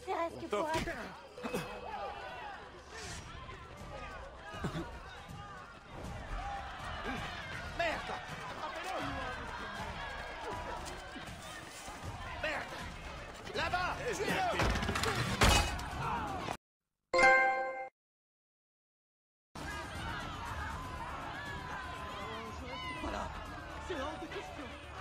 serait-ce que pour... Merde! Merde! Là-bas! Tuez-le! Voilà. C'est hors de question.